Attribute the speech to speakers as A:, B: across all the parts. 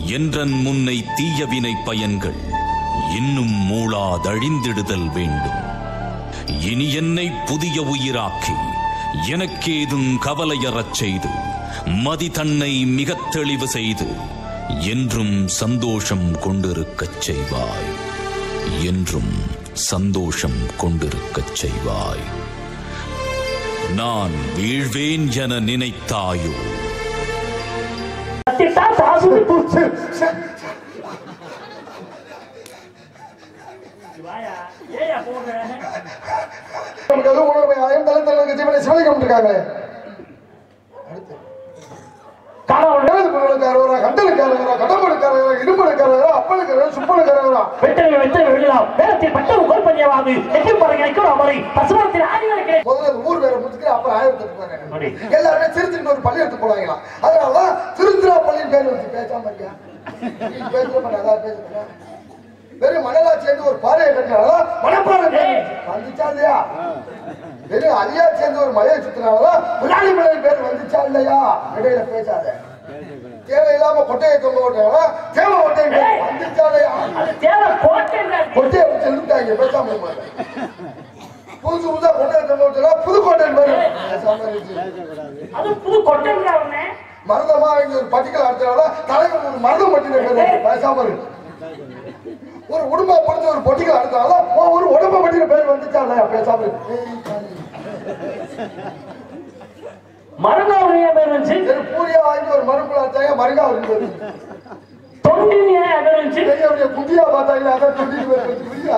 A: என்றன் முன்னை தீயவினை பயன்கள் இன்னும் மூளாதழிந்திடுதல் வேண்டும். இனி என்னை புதிய உயிராக்கி எனக்கேதும் கவலையறச் செய்து மதி தன்னை மிகத் தெளிவு செய்து என்றும் சந்தோஷம் கொண்டிருக்கச் செய்வாய். என்றும் சந்தோஷம் கொண்டிருக்கச் செய்வாய். நான் வீழ்வேன் என நினைத்தாயோ?
B: சிவலிங்கம் ஊர் வேற முடிச்சுட்டு அப்புறம் ஆயிரத்துக்கு எல்லாருமே திருச்சிட்டு ஒரு பள்ளி எடுத்து போவாங்களாம். அதனாலதான் திருச்சிராப்பள்ளின்னு பேர் வச்சு பேசாம இருக்கியா பேச வெறும் மணலாட்சி சேர்ந்து ஒரு பாறையை கட்டினாலதான் மணப்பாறை வந்துச்சா இல்லையா? வெறும் அலியா சேர்ந்து ஒரு மலையை சுத்தினாலதான் புலாலி மலை பேர் வந்துச்சா இல்லையா? இடையில பேசாத. தேவையில்லாம கொட்டையை தொங்க ஓட்டாங்களா தேவை ஓட்டை வந்துச்சா இல்லையா? கொட்டையை வச்சு எழுத்தாங்க பேசாம இருப்பாங்க. புதுசு புதுசா கொட்டையை தொங்க ஓட்டா புதுக்கோட்டை மருதமா இங்க ஒரு பட்டிக்கல் அடிச்சனால தலைவர் ஒரு மருதம் பட்டின பேசாம இருக்கு. ஒரு உடும்பா பொறுத்து ஒரு பொட்டிகள் அடுத்தாலும் ஒரு உடம்ப பட்டின பேர் வந்துச்சா இல்லையா? பேசாம இருக்கு.
C: மருங்காவுடைய பேர் வந்து
B: பூரியா வாங்கி ஒரு மருங்குல அடிச்சாங்க மருங்கா இருந்தது.
C: தொண்டினிய
B: குட்டியா பார்த்தாங்க அதான் தொண்டி புரியா?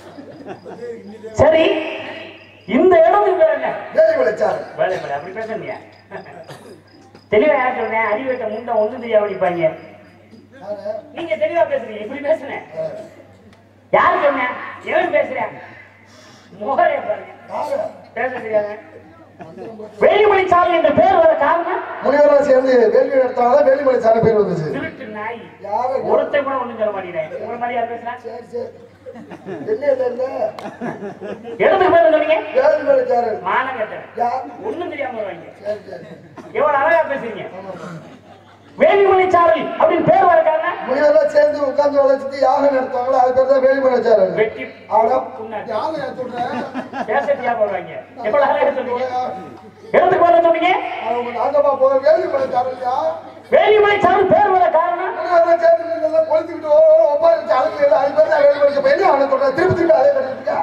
C: சரி, இந்த இடம் பேர் என்ன?
B: வேலை விளைச்சாரு.
C: வேலைமலை. அப்படி பேசுறீங்க தெளிவா யார் சொல்றேன்? அறிவிட்ட முண்டை ஒண்ணு தெரியா படிப்பாங்க. நீங்க தெளிவா பேசுறீங்க. இப்படி பேசுறேன் யாரு சொன்னேன்? எவன் பேசுறேன்? முகரைய பாருங்க பேச தெரியாத. வேலிமலை சாலை என்ற பேர் வர காரணம்
B: முனிவரா சேர்ந்து வேள்வி நடத்தாத வேலிமலை சாலை பேர் வந்துச்சு.
C: திருட்டு நாய்
B: யாரு
C: ஒருத்தர் கூட ஒண்ணும் சொல்ல மாட்டேங்கிறேன். உங்களை மாதிரி யார் பேசுறா?
B: சரி சரி என்ன
C: இடத்துக்கு பேர் சொன்னீங்க?
B: வேலிமலை சாலை
C: மானம் கேட்டேன் ஒண்ணும் தெரியாம வருவாங்க.
B: சரி சரி
C: எவ்வளவு அழகா பேசுறீங்க. வேலிமலை சாரல் அப்படின்னு பேர் வர காரணம்
B: முனிவரா சேர்ந்து உட்கார்ந்து வளர்ச்சிட்டு யாகம் நடத்துவாங்களோ அது பேர் தான் வேலிமலை சாரல்.
C: வெட்டி
B: யாகம் சொல்றேன்
C: பேச தெரியாம வருவாங்க. எவ்வளவு அழகா சொன்னீங்க. இடத்துக்கு வர சொன்னீங்க
B: நாங்கப்பா போ வேலிமலை சாரல்யா.
C: வேலிமலை சாரல் பேர் வர காரணம்
B: முனிவரா சேர்ந்து கொளுத்துக்கிட்டு ஒப்பாரி அழகு அது பேர் தான் வேலிமலை. பெரிய அவனை சொல்றேன் திருப்பி திருப்பி அதே கட்டிருக்கா.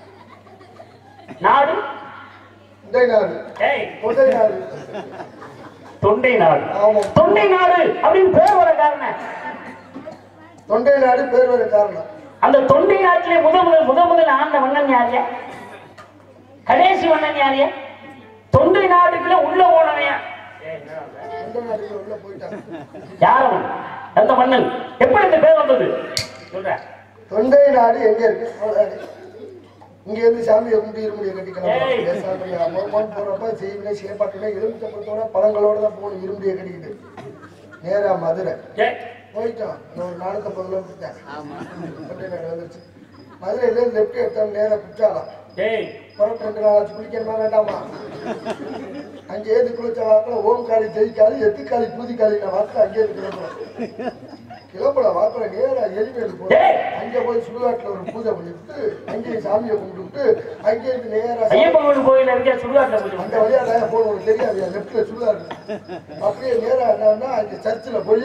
C: நாடு
B: தொண்டை நாடு. தொண்டை நாடு
C: தொண்டை நாடு. தொண்டை நாடு அப்படின்னு பேர் வர காரணம்
B: தொண்டை நாடு பேர் வர காரணம்
C: அந்த தொண்டை நாட்டிலே முதல் ஆண்ட மன்னன் யாரு? கடைசி மன்னன் யாரு? தொண்டை நாட்டுக்குள்ள உள்ள போனவையா
B: உள்ள போயிட்டாங்க.
C: யாரும் அந்த மன்னன் எப்படி இந்த பேர் வந்தது சொல்ற?
B: தொண்டை நாடு எங்க இருக்கு? இங்க இருந்து சாமியை கும்பிட்டு இருமுடியை கட்டிக்கலாம். போறப்ப செய்வினை செய்யப்பட்டுனா எலுமிச்சம்பழத்தோட பழங்களோட தான் போகணும். இருமுடியை கட்டிக்கிட்டு நேரா மதுரை போயிட்டோம். ஒரு 450 கிலோமீட்டர் தொண்டை நாடு வந்துருச்சு. மதுரையில லெப்ட் எடுத்தோம் நேரா குற்றாலம். புறப்பட்டு 2 நாள் ஆச்சு. குளிக்கணுமா வேண்டாமா? அங்கே இருந்து குளிச்ச வாக்கில் ஓம்காளி ஜெயிக்காளி எத்துக்காளி பூதிக்காளி வாக்கில் அங்கே இருந்து கிளம்புல வாக்குல நேரா எலிமேடு போய் அங்க போய் சுடுகாட்டுல ஒரு பூஜை பண்ணிட்டு அங்கேயும் சாமியை கும்பிட்டு அங்கே இருந்து நேரா
C: ஐயப்பன் கோயில இருக்க சுடுகாட்டுல
B: அந்த வழியா போகணும். தெரியாது லெப்ட்ல சுடுகாட்டு. அப்படியே நேரா என்னன்னா அங்க சர்ச்சில் போய்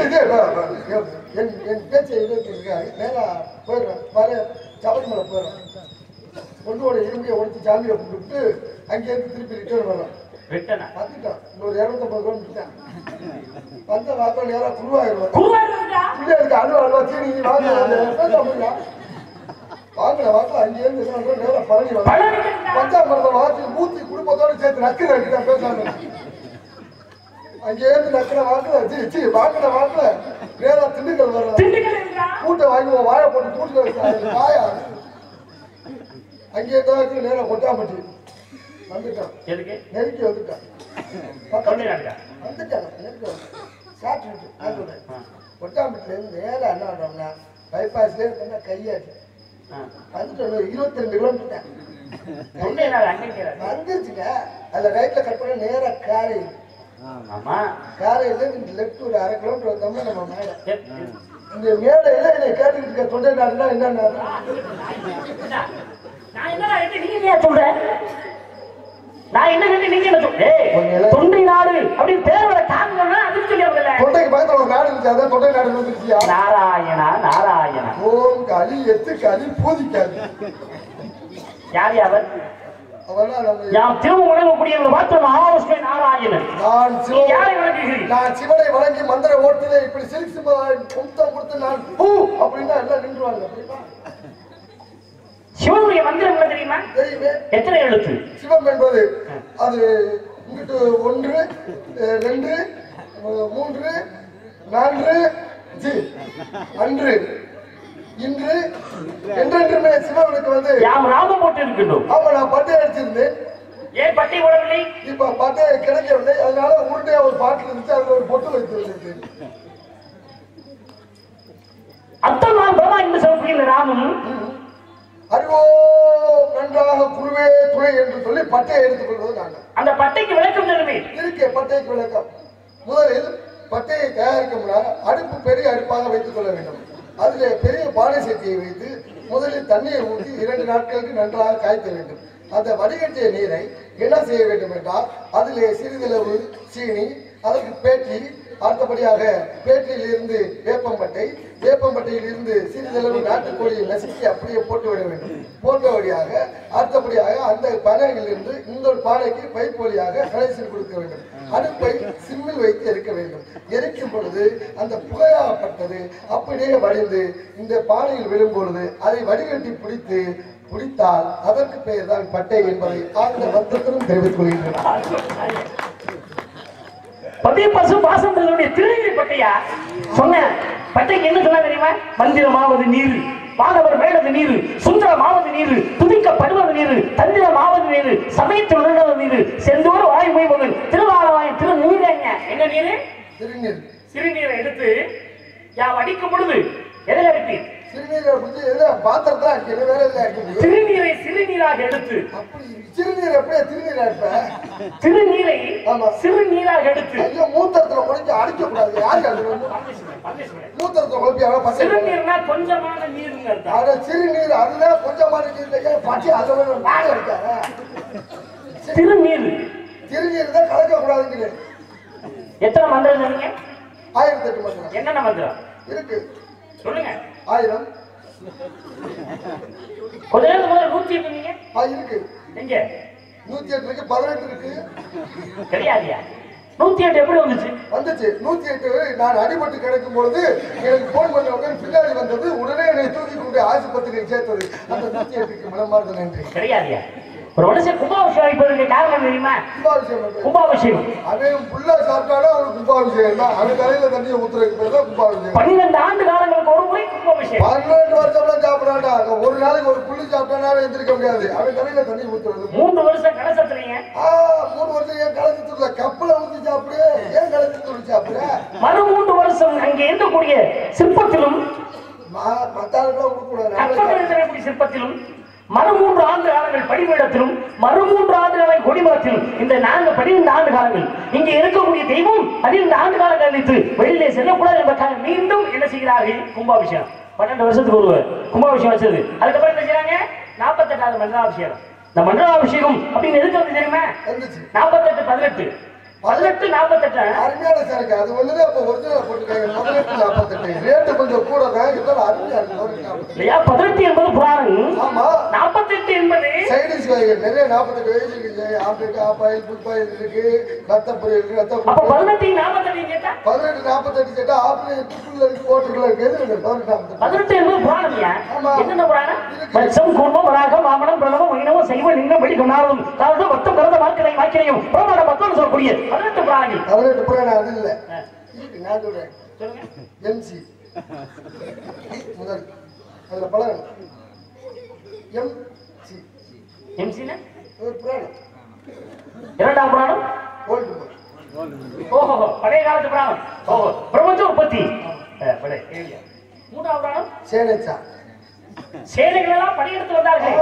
B: என் பேச்சை இருக்காரு நேரா போயிடுறேன். வர சபரிமலை போயிடுறேன். பொண்ணோட இருமையை ஒழிச்சு சாமியை கும்பிட்டு அங்கேருந்து திருப்பி ரிட்டர்ன் வரோம். வந்துட்டோம். இன்னொரு 250 கிலோமீட்டர் வந்த வாக்கில் நேரம் குருவாயிருவோம். பிள்ளைகளுக்கு அழுவா சீனி வாங்கின வாக்கில் அங்கேருந்து நேரம் பழனி பஞ்சாமிரத வாக்கில் மூத்தி குடும்பத்தோடு சேர்த்து நக்கு நக்கிதான் பேசாங்க. அங்கேருந்து நக்கின வாக்கில் வாங்கின வாக்கில் நேரம் திண்டுக்கல் வர கூட்டை வாங்கி வாழை போட்டு கூட்டு வாயா அங்கேருந்து நேரம் கொட்டாம்பட்டி வந்துட்டான். நெருக்கி வந்துட்டான். கொட்டாம்பட்டில இருந்து நேரம் என்ன பண்றோம்னா பைபாஸ்ல இருந்தா கையாச்சு வந்துட்டு 22 கிலோமீட்டர் வந்துருச்சுங்க. அதுல ரைட்ல கட் பண்ண நேரம் காரை
C: ஆமா
B: காரையில லெஃப்ட் ஒரு 1/2 கிலோமீட்டர் வந்தோம்னா நம்ம மேடை. இந்த மேடையில என்னை கேட்டுக்கிட்டு இருக்க தொண்டை நாடுனா என்னன்னா
C: நான் என்ன நீங்க சொல்றேன் நான் என்ன கேட்டு நீங்க என்ன சொல்றேன் தொண்டை நாடு அப்படின்னு பேரோட காரணம்னா அதுக்கு சொல்லியாங்கல்ல
B: தொண்டைக்கு பக்கத்துல ஒரு நாடு இருந்துச்சு அதான் தொண்டை நாடு வந்துருச்சியா
C: நாராயணா நாராயணா
B: ஓம் காளி எத்து காளி பூதிக்காளி
C: யார் அவர்
B: அவெல்லாம் நம்ம
C: யாம் திரும்ப வணங்கக்கூடியவங்களை பார்த்து மகாவிஷ்ணு நாராயணன் நான்
B: சிவனை வணங்கி மந்திர ஓட்டுல இப்படி சிரிச்சு கும்தம் கொடுத்து நான் பூ அப்படின்னா எல்லாம் நின்றுவாங்க
C: சிவனுடைய மந்திரம் என்ன தெரியுமா?
B: தெரியுமே.
C: எத்தனை எழுத்து?
B: சிவம் என்பது அது இங்கிட்டு 1 2 3 4 அன்று இன்று என்றென்றுமே சிவனுக்கு வந்து
C: யாம் ராமம் போட்டு இருக்கணும்.
B: ஆமா நான் பட்டை அடிச்சிருந்தேன்.
C: ஏன் பட்டை போடவில்லை?
B: இப்ப பட்டை கிடைக்கவில்லை. அதனால உருண்டையா ஒரு பாட்டில் இருந்துச்சு அதுல ஒரு பொட்டு வைத்து வந்திருக்கேன்.
C: அத்தனை நாள் பிரமா என்று சொல்லக்கூடிய ராமன்
B: அறிவோ நன்றாக குருவே துணை என்று சொல்லி பட்டையை எடுத்துக் கொள்வது நாங்கள்.
C: அந்த பட்டைக்கு விளக்கம் சொல்லுமே
B: இருக்கே பட்டைக்கு விளக்கம். முதலில் பட்டையை தயாரிக்க முடியாது அடுப்பு பெரிய அடுப்பாக வைத்துக் கொள்ள வேண்டும். அதிலே பெரிய பானை சட்டியை வைத்து முதலில் தண்ணீரை ஊற்றி 2 நாட்களுக்கு நன்றாக காய்த்த வேண்டும். அந்த வடிகட்டிய நீரை என்ன செய்ய வேண்டும் என்றால் அதிலே சிறிதளவு சீனி அதற்கு பேட்டி அடுத்தபடியாக பேட்டியில் இருந்து வேப்பம்பட்டையில் இருந்து சிறிதளவு நாட்டுக்கோழியை நசுக்கி அப்படியே போட்டு விட வேண்டும். போட்டபடியாக அடுத்தபடியாக அந்த பானையிலிருந்து இந்த பானைக்கு பைப் வழியாக கனெக்ஷன் கொடுக்க வேண்டும். அடுப்பை சிம்மில் வைத்து எரிக்க வேண்டும். எரிக்கும் பொழுது அந்த புகையாகப்பட்டது அப்படியே வடிந்து இந்த பானையில் விழும் பொழுது அதை வடிகட்டி பிடித்தால் அதற்கு பெயர் தான் பட்டை என்பதை ஆழ்ந்த வருத்தத்திலும் தெரிவித்துக் கொள்கின்றனர்.
C: பதி பசு பாசம் திருநீர் பட்டையா சொன்ன பட்டைக்கு என்ன சொன்னா தெரியுமா? மந்திரமாவது நீர், மாணவர் வேடது நீர், சுந்தரமாவது நீர், துதிக்கப்படுவது நீர், தந்திரமாவது நீர், சமயத்து உணர்வது நீர், செந்தூர் வாய் மொய்வது திருவாரவாய் திருநீர். என்ன நீர்?
B: சிறுநீர்.
C: சிறுநீரை எடுத்து யாம் அடிக்கும் பொழுது எதில் அடிப்பீர்?
B: சிறுநீரை பாத்திரத்தான் அடிக்கணும், வேற எதுல அடிக்க
C: சிறுநீரை சிறுநீராக எடுத்து
B: சிறுநீர் எப்படியா திருநீர் அடிப்ப?
C: திருநீரை சிறுநீராக எடுத்து
B: ஐயோ மூத்திரத்துல குறைஞ்சு அடிக்க கூடாது. யாரு மூத்திரத்துல குழப்பி
C: சிறுநீர்னா கொஞ்சமான நீர்.
B: சிறுநீர் அதுதான் கொஞ்சமான நீர் பச்சை அதை நாடு அடிக்காங்க.
C: திருநீர்
B: திருநீர் தான் கலக்க கூடாதுங்கிறேன்.
C: எத்தனை மந்திரம் சொன்னீங்க?
B: 1008 மந்திரம்.
C: என்னென்ன மந்திரம்
B: இருக்கு
C: சொல்லுங்க.
B: 1000
C: கொஞ்ச நேரம் முதல்ல 108 சொன்னீங்க.
B: இருக்கு.
C: எங்க
B: 108 இருக்கு, 18 இருக்கு.
C: கிடையாதியா? 108 எப்படி வந்துச்சு?
B: 108 நான் அடிபட்டு கிடக்கும் பொழுது எனக்கு போன் பண்ண பின்னாடி வந்தது. உடனே என்னை தூக்கி கொண்டு ஆஸ்பத்திரியில் சேர்த்தது. அந்த 108க்கு மனமார்ந்த நன்றி.
C: கிடையாதியா? ஒரு மனுஷன் கும்பாபிஷேகம் வைப்பதற்கு காரணம் தெரியுமா? கும்பாபிஷேகம்
B: அவன் புல்லா சாப்பிட்டாலும் அவனுக்கு கும்பாபிஷேகம் தான். அவன் தலையில தண்ணியை ஊத்துறதுக்கு பேர் தான் கும்பாபிஷேகம்.
C: 12 ஆண்டு காலங்களுக்கு ஒரு முறை கும்பாபிஷேகம்.
B: 12 வருஷம்லாம் சாப்பிடாண்டா. ஒரு நாளைக்கு ஒரு புல்லு சாப்பிட்டானாவே எந்திரிக்க முடியாது. அவன் தலையில தண்ணி ஊத்துறது.
C: 3 வருஷம் கலசத்துலீங்க.
B: 3 வருஷம் ஏன் கலசத்துல கப்பல ஊத்தி சாப்பிடு? ஏன் கலசத்துல சாப்பிடுற?
C: மறு 3 வருஷம் அங்கே இருக்கக்கூடிய சிற்பத்திலும்
B: மத்தாளுக்கெல்லாம்
C: கொடுக்கூடாது. சிற்பத்திலும் மறு 3 ஆண்டு காலங்கள் படிமேடத்திலும் மறு 3 ஆண்டு காலம் கொடிமரத்திலும் இந்த 12 ஆண்டு காலங்கள் இங்கே இருக்கக்கூடிய தெய்வம் 12 ஆண்டு காலம் கழித்து வெளியிலே செல்லக்கூடாது என்பதற்காக மீண்டும் என்ன செய்கிறார்கள்? கும்பாபிஷேகம். 12 வருஷத்துக்கு ஒரு கும்பாபிஷேகம் வச்சது. அதுக்கப்புறம் என்ன செய்யறாங்க? 48வது மண்டலாபிஷேகம். இந்த மண்டலாபிஷேகம் அப்படின்னு எதுக்கு வந்து தெரியுமா? 48 18 48
B: அருமையான சாருக்கு அது வந்து அப்ப ஒரிஜினல் போட்டுருக்காங்க. 48 ரேட்டு கொஞ்சம் கூட தான் இருந்தாலும் அருமையா இருக்கு.
C: 18 என்பது புராணம்.
B: ஆமா
C: 48 என்பது
B: சைடிஷ் வகைகள் நிறைய 48 வகை இருக்கு. ஆம்லெட், ஆப்பாயில், புல்பாயில் இருக்கு, ரத்த பொரியல் இருக்கு, ரத்த.
C: அப்ப 18 48 கேட்டா
B: 18 48 கேட்டா ஆப்பிள் புல்ல இருக்கு, போட்டுக்குள்ள இருக்கு. எது
C: 18 என்பது புராணம்யா. என்னென்ன புராணம்? வச்சம் கூர்மம் வராகம் மாமனம் பிரணவம் வைணவம் சைவ லிங்கம் வெளி கொண்டாடும் அதாவது மொத்தம் கருத வாக்கினை வாக்கினையும் பிரமாண மக்கள் சொல்லக்கூடிய 18 புராணங்கள்.
B: 18 புராணம் அது இல்ல. நான் சொல்றேன். எம்சி முதல் அதுல பலன் எம்சி
C: எம்சினா
B: ஒரு புராணம்.
C: இரண்டாம் புராணம்
B: ஓல்டு.
C: ஓஹோ பழைய காலத்து புராணம். ஓஹோ பிரபஞ்ச உற்பத்தி. மூன்றாம் புராணம்
B: சேனச்சா.
C: சேனைகள் எல்லாம் படையெடுத்து வந்தார்கள்.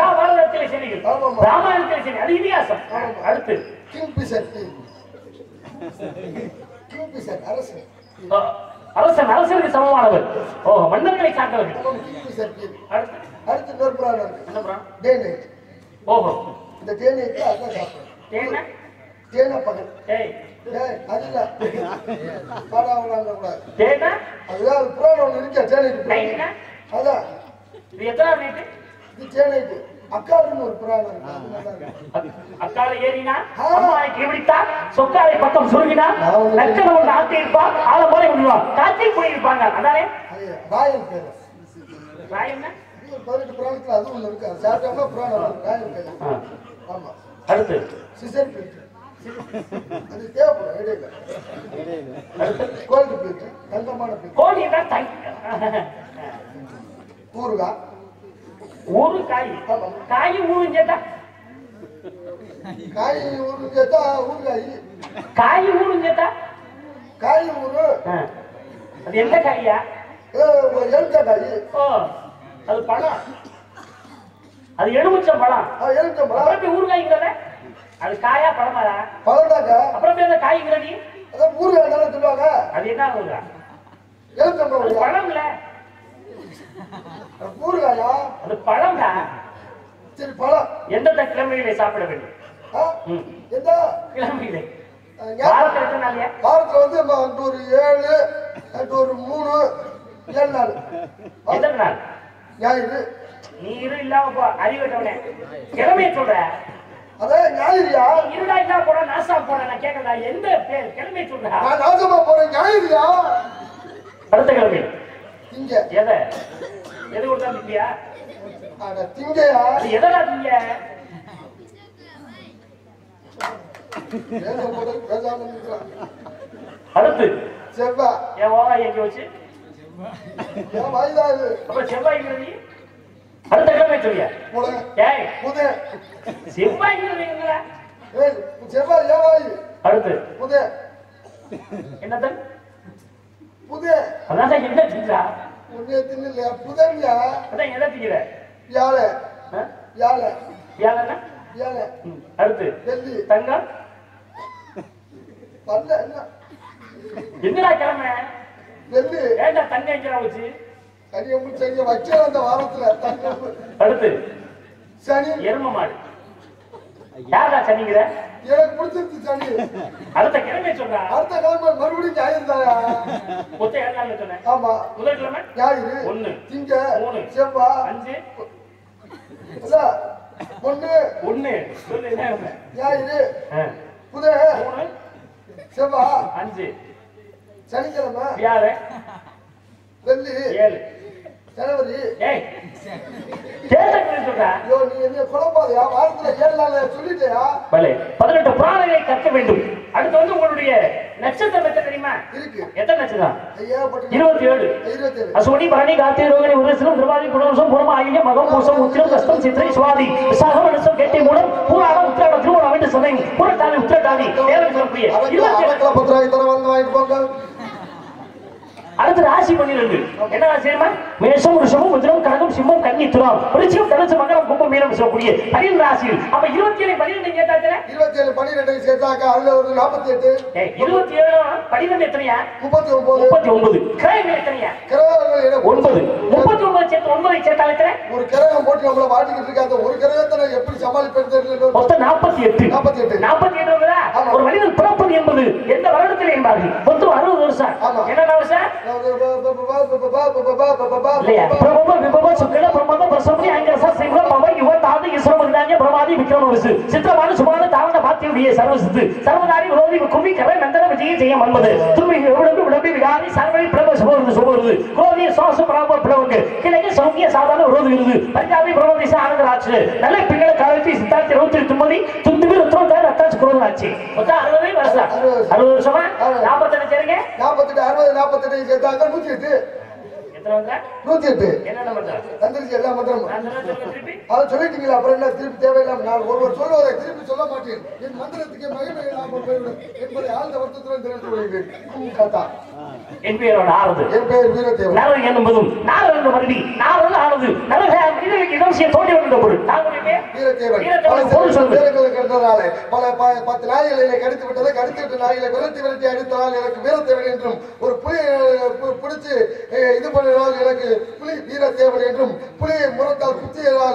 C: மகாபாரதத்திலே சேனைகள், ராமாயணத்திலே சேனை, அது இதிகாசம். அடுத்து
B: கிங்பிஷர். யூபி சார் அரசு
C: அரசன் அரசனுக்கு சமமானவர். ஓ மன்னர்களை சார்ந்தவர்கள்.
B: யூபி சார் கீழ்.
C: அடுத்து
B: அடுத்து இன்னொரு புராணம் இருக்கு.
C: என்ன புறம்?
B: Day night.
C: ஓஹோ
B: இந்த டே நைட் அதான் சாப்பிடும்.
C: தேன
B: தேனா பகல்.
C: ஏய்
B: ஏய் அது இல்ல. பாடாவலாங்க கூடாது.
C: தேன
B: அதுதான் அது புராணம் ஒன்று இருக்கா டே நைட்.
C: நைட்னா
B: அதான்
C: இது எத்தனை நைட்டு?
B: இது டே நைட். அக்காடுன்னு ஒரு புராணம் இருக்கு. அது நல்லா இருக்கு.
C: அக்காலை ஏறினா அம்மாவை கிபிடித்தா சொக்காலை பக்கம் சுருங்கினா நக்கன ஒன்று ஆட்டி இருப்பா ஆள போல விடுவா காற்றில் போய் இருப்பாங்க. அதானே
B: அது ராயல் பேர்.
C: ராயம்னா
B: இது ஒரு 18 புராணத்துல அது ஒன்று இருக்கு. அது சாப்பிட்டோம்னா புராணம் வரும். ராயல் பேர். ஆமா.
C: அடுத்து
B: சிசர் பிளேட். அது தேவைப்படும் இடையில. Gold plate. தங்கமான பிளேட்.
C: கோழி தான் தங்க
B: ஊறுகாய்.
C: ஒரு காய் காய் ஊருஞ்சேட்டா
B: காய் ஊரு சேர்த்தா ஊறுகாய்.
C: காய் ஊருஞ்சேட்டா
B: காய் ஊரு.
C: அது எந்த காயா?
B: எலுமிச்சக்காய்.
C: ஓ அது பழம். அது எலுமிச்ச பழம்.
B: எலுமிச்சம்பழம்.
C: அப்புறம் ஊறுகாய்ங்கிறத அது காயா பழமாடா?
B: பழம்தாங்க.
C: அப்புறம் அந்த காய்ங்கிற நீ
B: அதான் ஊறுகாய் தானே சொல்லுவாங்க.
C: அது என்ன ஊறுகாய்?
B: எலுமிச்சம்பழம்
C: அது
B: ஊறுகாய்.
C: பழம்ல
B: ஊறுகாயா?
C: அது பழம்டா.
B: சரி பழம்.
C: எந்தெந்த கிழமைகளை சாப்பிட வேண்டும்?
B: எந்த
C: கிழமைகளை வாரத்தில் எத்தனை நாளையா?
B: வாரத்துல வந்து அன்று ஒரு 7 அன்று ஒரு 3 7 நாள்.
C: எத்தனை நாள்?
B: ஞாயிறு.
C: நீ இரு இல்லாம போ அறிவட்டவனே கிழமையை சொல்ற.
B: அதான் ஞாயிறியா?
C: இருடா இல்லா போட நாசா போட நான் கேட்கல. எந்த கிழமையை சொல்ற?
B: நான் நாசமா போறேன். ஞாயிறியா?
C: அடுத்த கிழமை
B: திங்க.
C: எதை எது கொடுத்தா திங்கியா?
B: அட திங்கயா?
C: அது எதடா திங்க?
B: பேசாம இருக்கிறான்.
C: அடுத்து
B: செவ்வாய்.
C: என் ஓவாய் எங்க வச்சு
B: என் வாய்தான் இது.
C: அப்புறம் செவ்வாய்ங்கிறது அடுத்த கிழமை சொல்லியா?
B: புதன்.
C: ஏய்
B: புதன்.
C: செவ்வாய்ங்கிறது எங்கடா?
B: ஏய் செவ்வாய் ஏன் வாய்?
C: அடுத்து
B: புதன்.
C: என்னதான்
B: புதன்.
C: அதான் என்ன திங்கா?
B: ஒன்னே தின்னு புதன்யா.
C: அதான் எதை திங்கிற?
B: யாழை. யாழை.
C: வியாழன்னா
B: யாழை.
C: அடுத்து
B: வெள்ளி.
C: தங்கம்
B: பல்ல என்ன
C: என்னடா கிழமை?
B: வெள்ளி.
C: ஏண்டா தங்கம் எங்கடா வச்சு?
B: கனியம்மு செஞ்ச வைக்கல அந்த வாரத்துல தங்கம்.
C: அடுத்து
B: சனி.
C: எரும மாடு. யாரா சனிங்கிற?
B: எனக்கு பிடிச்சிருச்சு சனி.
C: அடுத்த கிழமை சொல்றா.
B: அடுத்த கிழமை மறுபடியும் ஞாயிறு தாயா?
C: மொத்த ஏழு சொன்னேன்.
B: ஆமா.
C: முதல்கிழமை
B: ஞாயிறு.
C: 1
B: திங்க
C: 3
B: செவ்வாய்
C: 5
B: ஒண்ணு
C: சொல்லு என்ன?
B: ஞாயிறு புதன்
C: 3
B: செவ்வாய்
C: 5
B: சனிக்கிழமை
C: வியாழன்
B: வெள்ளி
C: 7
B: ஜனவரி.
C: ஏய் கேட்டா சொல்றா.
B: ஐயோ நீ என்ன குழப்பாதையா? வாரத்துல 7 நாள் சொல்லிட்டியா?
C: பலே 18 புராணங்களை கற்க வேண்டும். அடுத்து வந்து உங்களுடைய நட்சத்திரம் எத்தனை தெரியுமா?
B: இருக்கு.
C: எத்தனை நட்சத்திரம்?
B: ஐயா பட்டு
C: 27.
B: 27.
C: அஸ்வினி பரணி கார்த்திகை ரோகிணி உருவசிரம் திருவாதி புனர்வசம் பூர்ண ஆகிய மகம் பூசம் உத்திரம் கஷ்டம் சித்திரை சுவாதி விசாகம் மனசம் கேட்டை மூலம் பூராடம் உத்திராடம் திருமணம் அமைந்து சதை புறத்தாதி உத்திரட்டாதி தேவன் சொல்லக்கூடிய 27.
B: பத்திராய் தர வந்து வாங்கிட்டு போங்க.
C: அடுத்து ராசி 12. என்ன ராசி தெரியுமா? மேஷம் ரிஷபம் மிதுனம் கடகம் சிம்மம் கன்னி துலாம் விருச்சிகம் தனுசு மகரம் கும்பம் மீனம் சொல்லக்கூடிய 12 ராசிகள். அப்ப 27 12 கேட்டாச்சே.
B: 27 12 சேர்த்தாக்க அதுல ஒரு 48.
C: 27 12 எத்தனையா?
B: 39.
C: 39. கிரகங்கள் எத்தனையா?
B: கிரகங்கள் என்ன?
C: 9. 39 சேர்த்து 9 சேர்த்தால் எத்தனை?
B: ஒரு கிரகம் போட்டு நம்மள வாட்டிக்கிட்டு இருக்காங்க. ஒரு கிரகத்தை நான் எப்படி சமாளிப்பேன்னு தெரியல.
C: மொத்தம் 48.
B: 48
C: வருதா? ஒரு மனிதன் பிறப்பது என்பது எந்த வருடத்தில் என்பார்கள்? மொத்தம் 60 வருஷம். என்ன வருஷம்? இல்லையா? பிரபவ விபவ சுக்கிர பிரமத பிரசவனி அங்கரச சிம்ம பவ யுவ தாது இஸ்ரமக்தானிய பிரமாதி விக்ரம விசு சித்திரமான சுபான தாவண பாத்தியுடைய சர்வசித்து சர்வதாரி விரோதி கும்பி கரை நந்தன விஜய ஜெய மன்மது தும்பி விளம்பி விளம்பி விகாரி சர்வரி பிரப சுபருது கோதிய சுவாச பிராப பிளவுக்கு கிழக்கு சௌக்கிய சாதாரண விரோதி விருது பஞ்சாபி பிரபதிச ஆனந்தராட்சி நல்ல பின்னல காலத்தி சித்தார்த்தி 29 துந்துவி ருத்ரோதாரி அத்தாச்சு குரோதாட்சி மொத்தம் 60 வருஷம். 60 வருஷமா 48 சேருங்க.
B: 48 60 48 சேர்த்தாக்க 108.
C: எத்தனை வந்தா
B: 108
C: என்னென்ன மந்திரம்
B: வந்துருச்சு எல்லா மந்திரமும்
C: நான் சொன்ன திருப்பி
B: அதை சொல்லிட்டீங்களா அப்புறம் என்ன திருப்பி தேவையில்லாம நான் ஒருவர் சொல்வதை திருப்பி சொல்ல மாட்டேன் என் மந்திரத்துக்கு மகிமை இல்லாமல் போய்விடும் என்பதை ஆழ்ந்த வருத்தத்துடன் தெரிவித்து கொள்கிறேன் கதா
C: என் பெயரோட ஆறுது
B: என் பெயர் வீரதேவன்
C: நரன் என்பதும் நாரன் என்ற மருவி நாரன் ஆனது நரக மனிதனுக்கு இடம்சிய தோண்டி வந்த பொருள் தாங்களுடைய
B: வீரதேவன் பல 10 நாய்களை கடித்து விட்டதை கடித்து விட்ட நாய்களை விரட்டி அடித்தால் எனக்கு வீரதேவன் என்றும் ஒரு புலியை பிடிச்சு இது பண்ணினால் எனக்கு புலி வீரதேவன் என்றும் புலியை முரத்தால் குத்தியதால்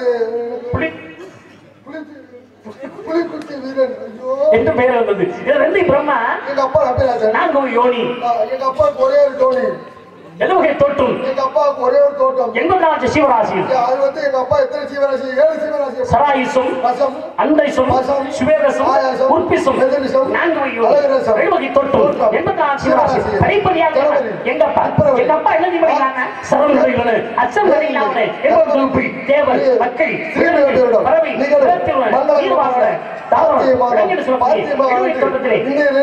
B: புலி குத்தி வீரன்
C: என்று பெயர் வந்தது. இது ரெண்டு பிரம்மா
B: எங்க அப்பா அபிராஜன்
C: நான்கு யோனி
B: எங்க அப்பாவுக்கு ஒரே ஒரு டோனி
C: எல்லோகை தோட்டம்
B: எங்க அப்பாவுக்கு ஒரே ஒரு தோட்டம்
C: 84 சிவராசி
B: அது வந்து எங்க அப்பா எத்தனை சிவராசி 7 சிவராசி
C: சராயிசும்
B: ரசம்
C: அண்டைசும் சுவேதசும் உற்பிசும் நான்கு எல்லோகை தோட்டம் 84 சிவராசி படிப்படியாக எங்க அப்பா என்ன தெரியுமா சரவண அச்சம் தெரியாமலே எல்லோரும் தேவர் மக்கள் பறவை நீர்வாசன தாவரம் சொல்லப்பட்டது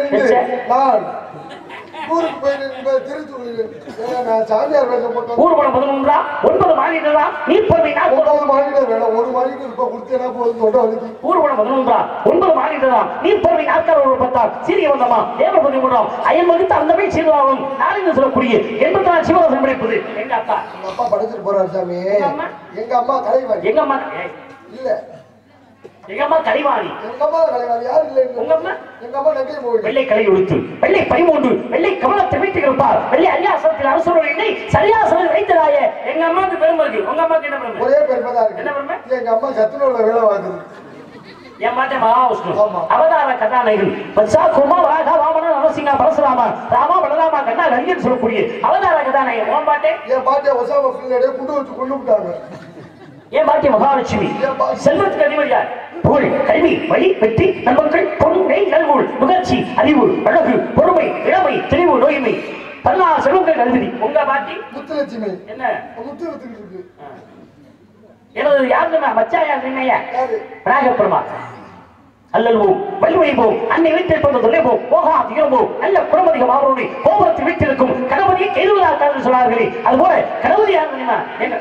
C: ஊர்வலம் 11 9 மாநிலங்களா நீர்ப்பறவை 40
B: மாநிலம் வேணும் ஒரு மாநிலம் இப்ப கொடுத்தேனா போதும்
C: ஊர்வலம் 11 9 மாநிலங்களா நீர்ப்பறவை 40 பத்தால் சீரிய வந்தமா தேவபதி முறம் அயல் வகுத்து அந்தமே சீர்வாகும் நாளில் சொல்லக்கூடிய 84 சிவராசன் படைப்பது எங்க அப்பா
B: படிச்சுட்டு போறாரு சாமி எங்க அம்மா கலைவாணி இல்ல
C: எங்க அம்மா கலைவாணி
B: யாரு இல்ல
C: உங்க அம்மா
B: எங்க அம்மா நகை போய்
C: வெள்ளை கலை உடுத்து வெள்ளை 13 வெள்ளை கமலத்தை வைத்திருப்பார் வெள்ளை அரியாசனத்தில் அரசனை சரியாசனம் வைத்ததாய எங்க அம்மாவுக்கு பெருமை இருக்கு உங்க அம்மாவுக்கு என்ன பெருமை
B: ஒரே பெருமை தான் இருக்கு
C: என்ன பெருமை
B: எங்க அம்மா சத்துணவுல வேலை வாங்குது
C: என் மாட்டே மகாவிஷ்ணு அவதார கதாநாயகன் பச்சா குமா ராகா வாமன நரசிங்கா பரசுராமா ராமா பலராமா கண்ணா ரங்கன் சொல்லக்கூடிய அவதார கதாநாயகன் உன் பாட்டே
B: என் பாட்டே ஒசாமா பிள்ளைய குண்டு வச்சு கொண்டு விட்டாங்க
C: என் பாட்டிய மகாலட்சுமி செல்வத்துக்கு அதிபதியார் புகழ் கல்வி வழி வெற்றி நண்பர்கள் பொன்னை நல்கூழ் முகர்ச்சி அறிவு அழகு பொறுமை இளமை தெளிவு நோய்மை 16 செல்வங்கள் அதிபதி உங்க பாட்டி
B: முத்துலட்சுமி
C: என்ன
B: முத்து இருக்கு
C: எனது யாருன்னா மச்சா யார் நின்னையா ராகப்பெருமா அல்லல்வோம் வல்லுவைவோம் அன்னை வீட்டில் கொண்டு தொலைவோம் போகா திகழ்வோம் நல்ல குணமதிகம் அவருடைய கோபுரத்தில் வீட்டிற்கும் கணபதியை எழுவதாக சொன்னார்களே அதுபோல கணபதி யார் தெரியுமா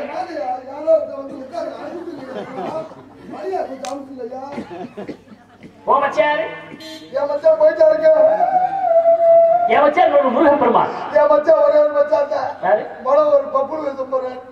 C: முருகன் பெருமா
B: ஒரே ஒரு மச்சா ஒரு பப்புள் போறேன்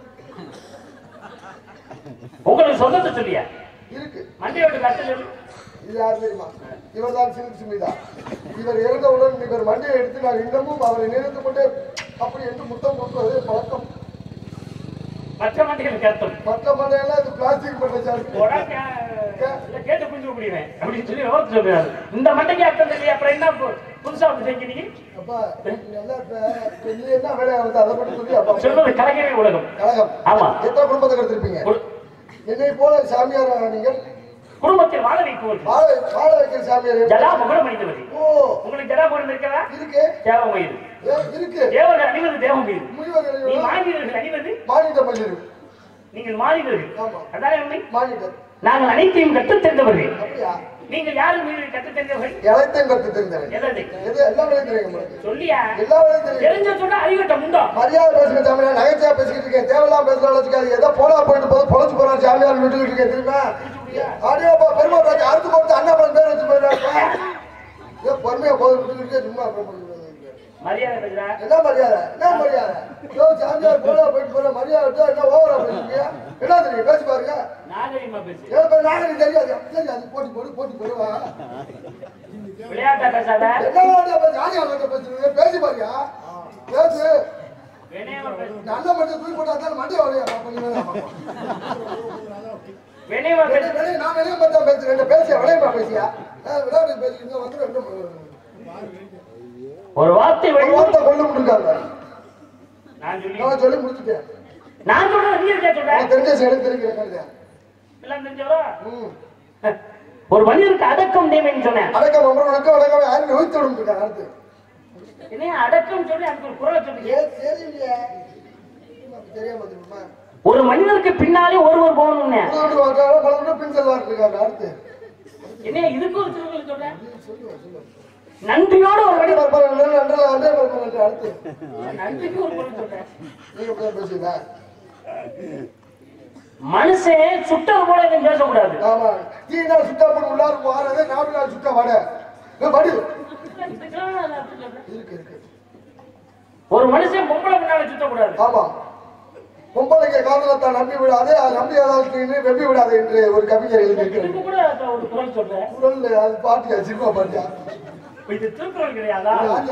C: உங்களுக்கு சொந்தத்தை சொல்லியா
B: இருக்கு
C: மண்டையோட கட்டல்
B: இது யார் தெரியுமா இவர்தான் சில்க் சுமிதா இவர் இறந்தவுடன் இவர் மண்டையை எடுத்து நான் இன்னமும் அவரை நினைத்து கொண்டு அப்படி என்று முத்தம் கொடுப்பது பழக்கம்
C: மற்ற மண்டைகள் கருத்தும்
B: மற்ற மண்டையெல்லாம் இது பிளாஸ்டிக் மண்டை
C: கேட்டு புரிஞ்சு முடியுவேன் அப்படின்னு சொல்லி விவரத்து சொல்றாரு இந்த மண்டைக்கு அர்த்தம் இல்லையா அப்புறம் என்ன புதுசா வந்து செஞ்சீங்க
B: அப்பா என்ன வேலையா வந்து அதை மட்டும் சொல்லி அப்பா
C: சொல்றது கலகமே உலகம்
B: கழகம்
C: ஆமா
B: எத்தனை குடும்பத்தை எடுத்திருப்பீங்க என்னை போல சாமியார் நீங்கள்
C: குடும்பத்தில் வாழ வைப்போம்
B: வாழ வைக்கிற சாமியார்
C: ஜலா முகடம் அணிந்தவர்
B: ஓ
C: உங்களுக்கு ஜலா முகடம் இருக்கா
B: இருக்கு
C: தேவம் மயிறு
B: இருக்கு
C: தேவர்கள் அணிவது தேவம் மயிறு
B: முனிவர்கள்
C: நீ மாநிலர்கள் அணிவது
B: மாநில மயிறு
C: நீங்கள் மாநிலர்கள் அதானே உண்மை
B: மாநிலர்
C: நாங்கள் அனைத்தையும் கற்றுத் தெரிந்தவர்கள்
B: அப்படியா
C: நீங்கள் யாரும் மீது கற்றுத் தெரிந்தவர்கள்
B: எல்லாத்தையும் கற்றுத் தெரிந்தவர்கள் எது எல்லா வேலையும் தெரியும்
C: சொல்லியா
B: எல்லா வேலையும் தெரியும்
C: தெரிஞ்ச சொன்னா அறிவட்டம் உண்டோ
B: மரியாதை பேசுங்க சாமியார் நகைச்சா பேசிக்கிட்டு இருக்கேன் தேவையில்லாம் பேசுறாங்க ஏதோ போனா போயிட்டு போது பொழைச்சு போறாரு சாமியார் வீட்டுக்கு இருக்கேன் தெரியுமா ஆடியோப்பா பெருமா ராஜா அடுத்து கொடுத்து அண்ணாமலை பேர் வச்சு போயிடுறாங்க ஏதோ பொறுமையா போதும் இருக்கே சும்மா
C: மரியாதை பேசுறா
B: என்ன மரியாதை என்ன மரியாதை ஏதோ சாமியார் போனா போயிட்டு போற மரியாதை என்ன ஓவரா பேசுறீங்க என்ன தெரியும் பேசி பாருங்க
C: நாகரிகமா பேசு
B: நாகரிகம் தெரியாது தெரியாது போட்டி போடுவா
C: விளையாட்டா பேசாத
B: என்ன விளையாட்டா பேசு ஆடியோ பேசுறீங்க பேசி பாருங்க பேசு நல்ல மட்டும் தூக்கி போட்டா மண்டிய வரையா நான் வெளியே பார்த்தா பேசுறேன் பேசியா விளையாட்டா பேசியா விளையாட்டு பேசிக்கிட்டு வந்து
C: ஒரு வார்த்தை
B: கொண்டு இருக்காங்க நான் சொல்லி முடிச்சுட்டேன்
C: நான் சொல்றேன் நீ என்ன சொல்ற
B: தெரிஞ்ச எனக்கு தெரியுங்க
C: எல்லாம் தெரிஞ்சவரா ஒரு மனிதனுக்கு அடக்கம் தேவைன்னு சொன்னேன்
B: அடக்கம் அமரனுக்கு அடக்கம் யாரும் நோய்த்து விடுங்க அடுத்து
C: என்ன அடக்கம் சொல்லி அதுக்கு ஒரு குரலை சொல்லுங்க
B: தெரியாம
C: ஒரு மனிதனுக்கு பின்னாலே ஒருவர் போகணும்னு
B: பின் செல்வார் இருக்காங்க அடுத்து
C: என்ன இதுக்கு ஒரு திருவிழா சொல்றேன் நன்றியோட ஒரு வழி
B: அடுத்து
C: நன்றிக்கு ஒரு பொருள் சொல்றேன்.
B: நீங்க பேசுவீங்களா?
C: மனுஷன் சுட்டது போல எதுவும் பேசக்கூடாது.
B: ஆமா, தீனா சுட்டா போட்டு உள்ளாரு வாரதே 4 நாள் சுட்டா வட வடு இருக்கு.
C: ஒரு மனுஷன் பொம்பளை முன்னால சுத்தக்கூடாது.
B: ஆமா, பொம்பளைக்கு காதலத்தை நம்பி விடாதே, நம்பி அதாவது வெம்பி விடாது என்று ஒரு கவிஞர் எழுதியிருக்கிறார்.
C: கூட ஒரு குரல் சொல்றேன்.
B: குரல் அது பாட்டியா, சினிமா பாட்டியா?
C: இது திருக்குறள் கிடையாதா?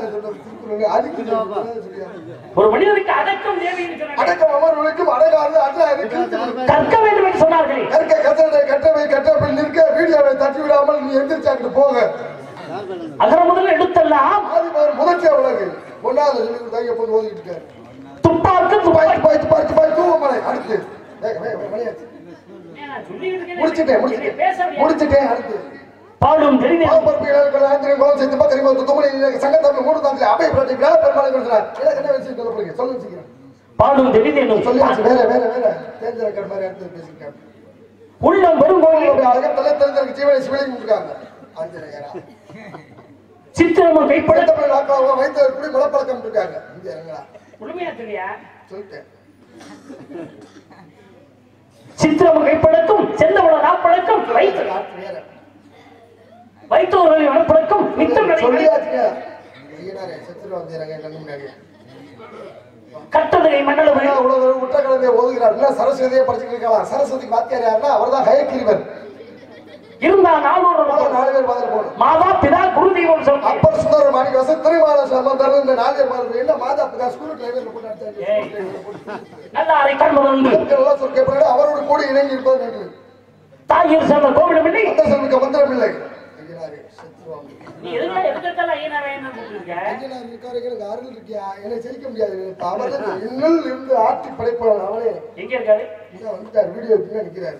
B: ஒரு
C: மனிதனுக்கு அடக்கம் தேவைன்னு சொன்னாங்க.
B: அடக்கம் அமர்வுக்கும் அடங்காது
C: கற்க வேண்டும் என்று சொன்னார்கள்.
B: கற்றவை நிற்க வீடியோவை தட்டி விடாமல் நீ எந்திரிச்சாக்கிட்டு போக.
C: அகர முதல்ல எடுத்தெல்லாம்
B: முதற்சியா உலகு ஒன்னாவது சொல்லி எப்போது ஓதிட்டு இருக்காரு.
C: துப்பாக்கு
B: துப்பாக்கி தூவமலை. அடுத்து முடிச்சுட்டேன். அடுத்து
C: பாடும் தெரிந்தே பாடும் தெரிந்தே
B: சொல்லியாச்சு. வேற வேற வேற தேர்ந்தெடுக்கிற மாதிரி அடுத்து பேசிருக்காங்க.
C: உள்ளம் வரும்
B: கோயில் ஜீவனை சிவலிங்கம் இருக்காங்க.
C: சித்திரமும் கைப்பட
B: வைத்த குடி மலப்பழக்கம் இருக்காங்க.
C: முழுமையா தெரியா
B: சொல்லிட்டேன்.
C: சித்திரமும் கைப்பழக்கம் செந்தவள நாப்பழக்கம் வைத்தவர்களின் வனப்பழக்கம் நித்தம்
B: சொல்லியாச்சுங்க. சித்திரம் வந்து கண்ணு முன்னாடி
C: கட்டளை மண்டல
B: உற்றக்கடலை ஓதுகிறார். சரஸ்வதியை படிச்சுட்டு இருக்கலாம். சரஸ்வதி வாத்தியார் யாருன்னா அவர் தான் ஹயக்கிரிவர்.
C: இருந்தா 4
B: பேர் மாதிரி போகணும்.
C: மாதா பிதா குரு தெய்வம்
B: அப்பர் சுந்தர மாணிக்கவாசன் திருமால சம்பந்தர் இந்த 4 பேர் மாதிரி இல்ல. மாதா பிதா ஸ்கூல் டிரைவர்ல போட்டு
C: நல்லா அதை கண்மது
B: சொல்ல அவரோடு கூட இணங்கி இருப்பது நன்று.
C: தாயிர் செல்வ கோவிடம் இல்லை,
B: அந்த செல்வக்கு மந்திரம் இல்லை.
C: நீ எதுக்காக எதுக்கெல்லாம் ஐயனாரே என்ன கூப்பிட்டுருக்க?
B: ஐயனார் இருக்காரு அருள் இருக்கியா? என்னை ஜெயிக்க முடியாது. அவர் இன்னும் இருந்து ஆட்சி படைப்பாளர். அவனே
C: எங்க இருக்காரு?
B: இங்க வந்துட்டார். வீடியோ எடுத்து நிக்கிறாரு.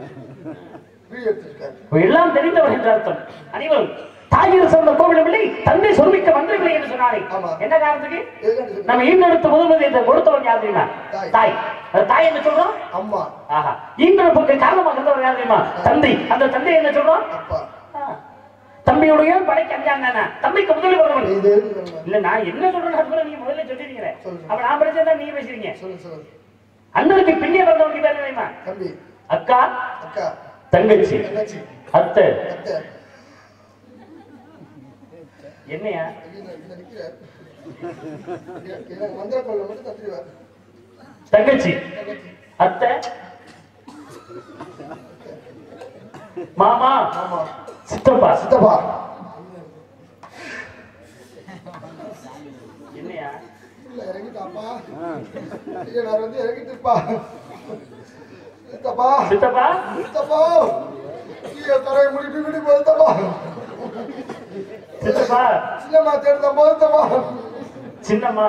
C: எல்லாம் தெரிந்தவர் என்ற அர்த்தம். அனைவரும் தாயிர் சொந்த கோவிலும் இல்லை, தந்தை சொர்மிக்க மந்திரமில்லை என்று சொன்னாரே. என்ன காரணத்துக்கு? நம்ம ஈன்றெடுத்த முதல்வதை கொடுத்தவன் யார் தெரியுமா? தாய். தாய் என்ன சொல்றோம்? அம்மா. ஆஹா, ஈன்றெடுப்புக்கு காரணமாக இருந்தவர் யார் தெரியுமா? தந்தை. அந்த தந்தை என்ன சொல்றோம்? தம்பியுடைய படைக்கு அஞ்சாங்க. தம்பிக்கு முதலில் வருவன் இல்ல. நான் என்ன சொல்றேன் நீங்க முதல்ல சொல்லிருக்கீங்க. அப்ப நான் படிச்சதா நீங்க பேசுறீங்க. அண்ணனுக்கு பின்னே வந்தவங்க பேர் தெரியுமா? தம்பி, அக்கா, அக்கா, தங்கச்சி, அத்தை. என்னையா தங்கச்சி, அத்தை, மாமா, சித்தப்பா. சித்தப்பா என்னையா
B: இறங்கிட்டாப்பா. வந்து இறங்கிட்டுப்பா. சித்தப்பா
C: சித்தப்பா
B: சித்தப்பா தரை முடிட்டு விடு போதப்பா.
C: சித்தப்பா
B: சின்னம்மா தேடுத போதப்பா.
C: சின்னம்மா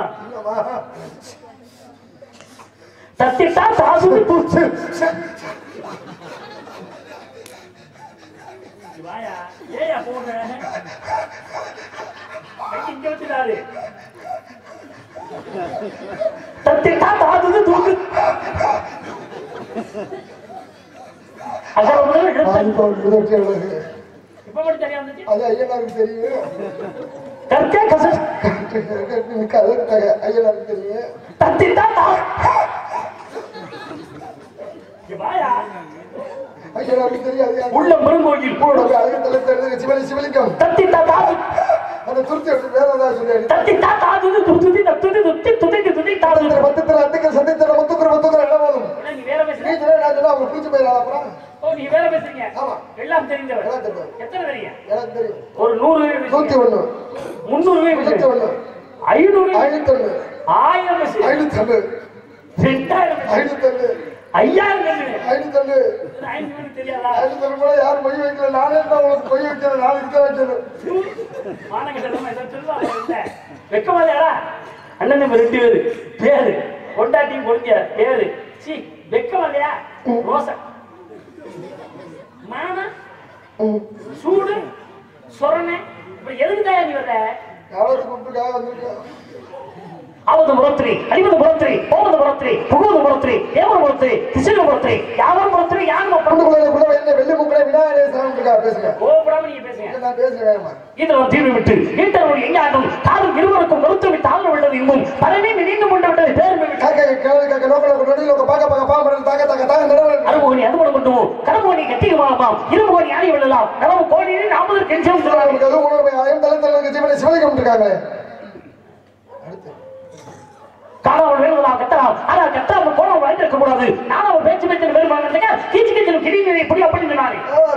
C: தத்திட்டா தாசுதி பூச்சு. வாயா ஏயா போற இங்க வச்சுடாரு. தத்திட்டா தாசுதி தூக்கு. உள்ளம் பெருங்கோயில் சிவலிங்கம் அந்த துருத்தி வேற ஏதாவது சொல்லி தத்திட்டா தாதுது துருத்தி தத்துதி துத்தி துதி துதி தாதுது மத்தத்துல அத்திக்கல் சத்தித்தர மத்துக்குற மத்துக்குற இடமாலும். நீ வேற பேசுறீங்க. நீ சொல்றா அவங்க பூச்சி போயிரா அப்புறம். ஓ நீ வேற பேசுறீங்க. ஆமா எல்லாம் தெரிஞ்சவர். எல்லாம் தெரியும். எத்தனை தெரியும்? எனக்கு தெரியும். ஒரு 100 101 300 301 500 501 1000 501 2000 501 5000 தெரியாதா? 501 கூட யார் பொய் வைக்கல. நானே தான் உங்களுக்கு பொய் வைக்கிறேன். நாளைக்கு தான் வைக்கிறேன். மானங்கட்டமா ஏதோ சொல்லுவாங்க. இல்ல வெக்கமாலையாடா? அண்ணன் 2 பேரு பேரு கொண்டாட்டியும் கொடுங்க பேரு. சி வெக்கமாலையா? ரோச மான சூடு சொரணை இப்ப எதுக்கு தான் நீ வர்ற? யாராவது கூப்பிட்டுக்காக வந்திருக்க. ஆவது புறத்திரி அழிவது புறத்திரி போவது புறத்திரி புகுவது புறத்திரி தேவர் புறத்திரி திசைகள் புறத்திரி யாவர் புறத்திரி யாரும்
B: வெள்ளி முக்கடை விநாயகர் சாமி இருக்கா பேசுங்க.
C: கோபுரம் நீங்க பேசுங்க.
B: நான் பேசுறேன்.
C: இதோ தீர்வு விட்டு ஈட்டவர் எங்காடும் காதும் இருவருக்கும் மறுத்து விட்டு ஆள் விட்டது இன்னும் பரவி நின்று கொண்டு விட்டது தேர்வு அறுபோனி அது கொண்டு கொண்டு கடம்போனி கட்டியமாகலாம் இருபோனி ஆடி விடலாம் கடவு கோடியை 40 கெஞ்சம்
B: சிவலிங்கம் இருக்காங்க.
C: காணாமல் வேணுதலாம் கட்டலாம் ஆனா கட்டாமல் போனவங்க வாங்கிருக்க கூடாது நானும் பேச்சு பேச்சு வேறுபாடு கீச்சு கீச்சு கிரியை இப்படி அப்படி சொன்னாரு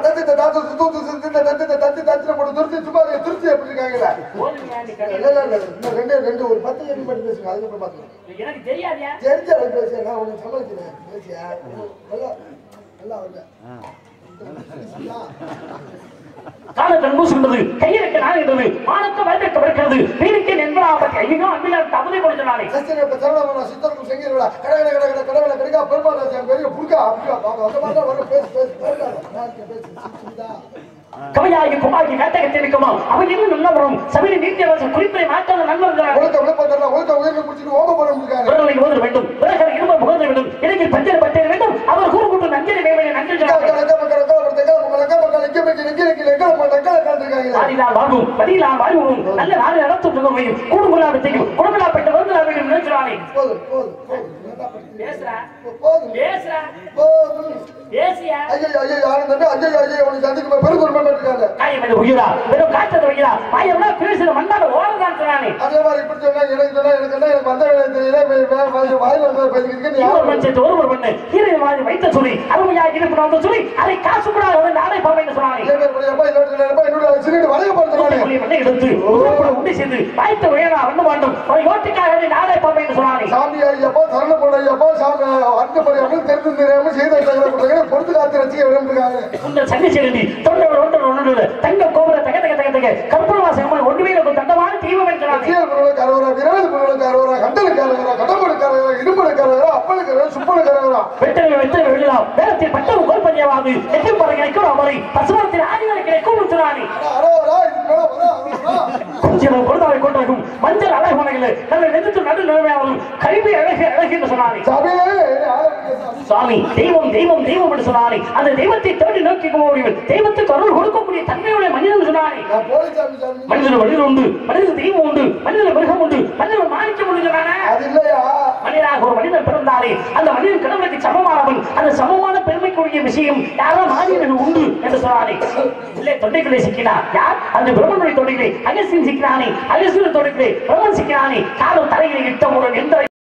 C: எனக்கு தெரியாதியா
B: சமாளிக்கிறேன்
C: காலத்தில் மூசுகின்றது கையிற்கு நான் என்றது மானக்க வயதிற்கு பிறக்கிறது வீணுக்கு நண்பராக ஐயோ அன்பிலார் தவறை கொடுத்தானே
B: சித்தருக்கும் செங்கீரா கடை கடை கடை கடை கிடைக்கா பெருமாள் பெரிய புடுக்கா அப்படியா வர பேசு
C: கவையாகி குமாகி கட்டகத்தில் இருக்குமா அவன் இன்னும் நல்ல வரும் சபையை நீட்டியவர்கள் குறிப்பை மாற்றாத நண்பர்கள் ஓத வேண்டும் விறகு இரும்ப புகழ வேண்டும் இடையில் பஞ்சர் பட்டேற வேண்டும் அவர் கூறுகூட்டு நஞ்சரை வேவனை நஞ்சல் வாழ்வும் பதிலால் வாழ்வும் நல்ல நாடு நடத்தும் கூடும் குலாபத்தையும் குடும்பலாப்பட்ட வந்து வேண்டும் நினைச்சானே பேசுறா பேசுறா பேசியா உயிரா வெறும் காய்ச்சல் வைக்கிறா பாயம்னா பேசுற மண்ணால ஓரதான் சொன்னானே
B: அதே மாதிரி இப்படி சொன்னா எனக்கு வந்த வேலை தெரியல வாயில் வந்த பேசிக்கிட்டு
C: ஒருவர் பண்ணு கீரை மாதிரி வைத்த சொல்லி அருமையா இருப்பினு சொல்லி அதை காசு கூட நாளை பாவைன்னு சொன்னானே எடுத்து உண்டி செய்து வாய்த்த உயரா வந்து வேண்டும் யோட்டிக்காக நாளை பாவைன்னு சொன்னானே
B: சாமி ஐயப்பா சரண போட ஐயப்பா சாமி அர்த்த பரியாம தெரிந்து தெரியாம செய்த பொறுத்து காத்து ரசிக்க விரும்புகிறாங்க
C: உங்கள் சங்கி செல்வி தொண்டவர் ஒன்று தங்க கோபுர தக தக தக தக கற்பூரவாசகமான ஒன்றுமே தண்டமான தீபம் என்கிறாங்க
B: கரவரா விரவது கரவரா கண்டலுக்கு கரவரா கடம்புக்கு கரவரா இரும்புக்கு கரவரா அப்பளுக்கு கரவரா சுப்பலுக்கு கரவரா
C: வெட்டலை வெட்டலை வெளிலாம் வேலத்தில் பட்டவு கோல் பஞ்சாவது எட்டு பறவைக்கும் அவரை பசுமரத்தில் ஆதிகளுக்கு கூப்பிடுறானே கொஞ்சம் கொடுத்தாவை கொண்டாகும் மஞ்சள் அழகு மனையில் நல்ல நெஞ்சு நடு நிலைமையாகும் கல்வி அழகு அழகு என்று சொன்னானே சுவாமி தெய்வம் தெய்வம் தெய்வம் என்று சொன்னானே அந்த தெய்வத்தை தேடி நோக்கி தெய்வத்துக்கு அருள் கொடுக்கக்கூடிய தன்மையுடைய மனிதன் சொன்னானே மனிதன் மனிதன் உண்டு மனிதன் தெய்வம் உண்டு மனிதன் மிருகம் உண்டு மனிதன் மாணிக்கம் உண்டு சொன்னானே மனிதனாக ஒரு மனிதன் பிறந்தாரே அந்த மனிதன் கடவுளுக்கு சமமானவன் அந்த சமமான பெருமைக்குரிய விஷயம் யாரோ மாநிலம் உண்டு என்று சொன்னானே உள்ளே தொண்டைகளை சிக்கினார் யார் அந்த பிரம்மனுடைய தொண்டைகளை அகசியன் சிக்கிறானே அகசியன் தொண்டைகளை பிரம்மன் சிக்கிறானே காலம் தலைகளை இட்டவுடன் எந்த